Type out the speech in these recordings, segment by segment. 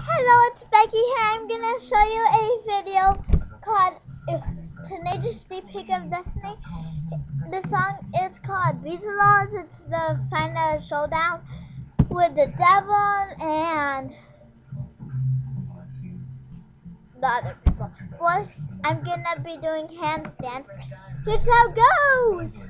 Hello, it's Becky here. I'm gonna show you a video called Tenacious Pick of Destiny. The song is called Beatles. It's the final showdown with the devil and the other people. Well, I'm gonna be doing handstands. Here's how it goes.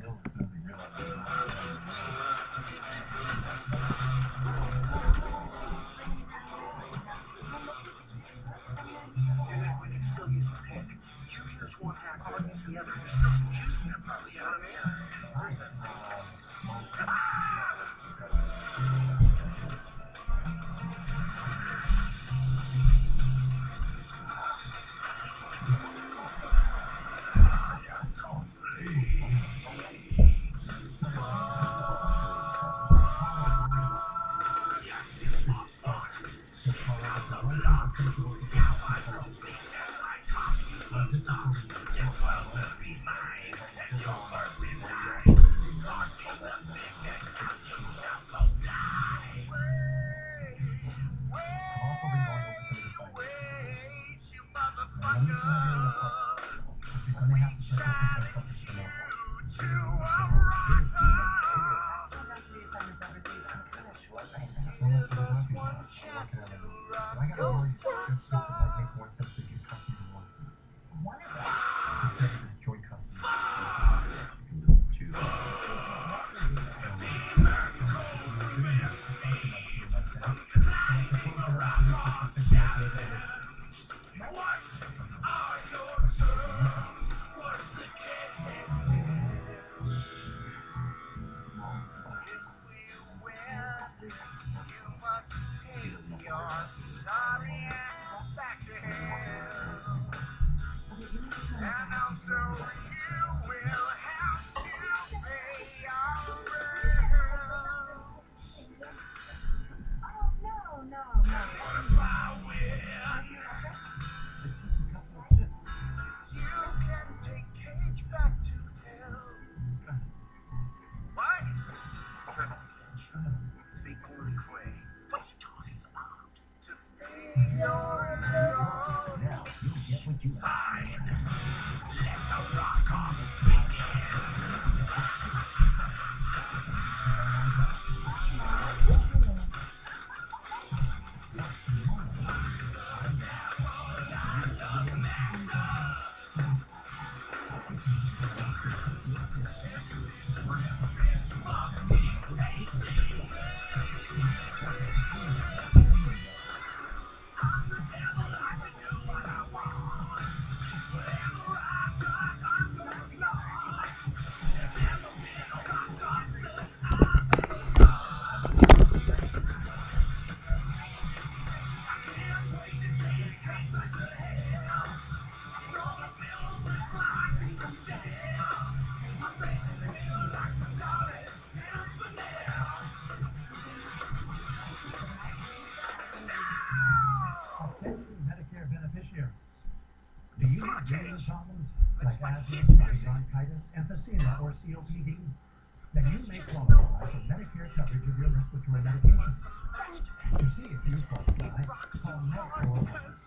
Medicare beneficiaries. Do you have breathing problems like asthma, bronchitis, emphysema, or COPD? Then you may qualify for Medicare coverage of your respiratory medications. To see if you qualify, call Medicare.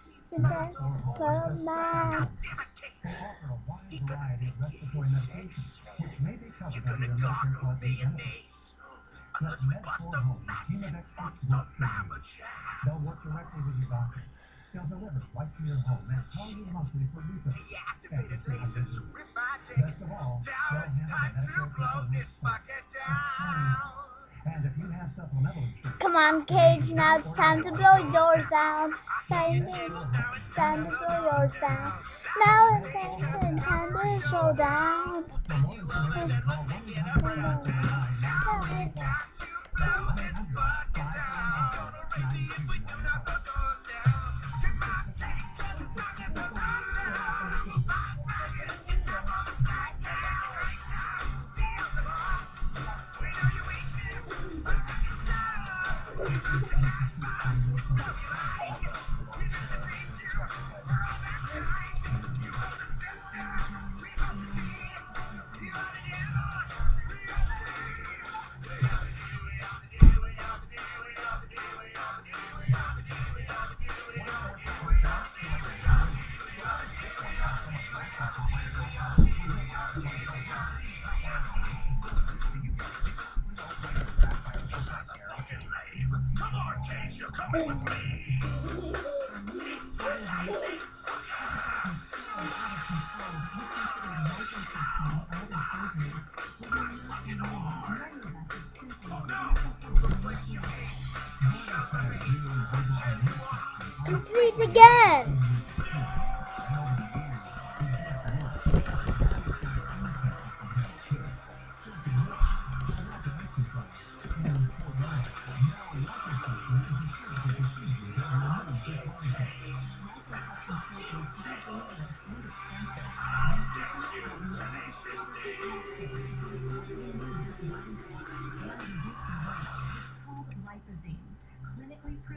They offer a wide variety of respiratory medications, which may be covered under your Medicare Part B benefits. Let Med4 Home team of experts work for you. They'll work directly with your doctor. They'll deliver right to your home and call you monthly for refills. Best of all, they'll handle the Medicare paperwork. And if you have supplemental insurance, Come on, Cage. Now it's time to blow yours out. Time to blow yours down. Now it's time to show down. for more information, call 1-800-929-9229. Complete again. Lipozene, clinically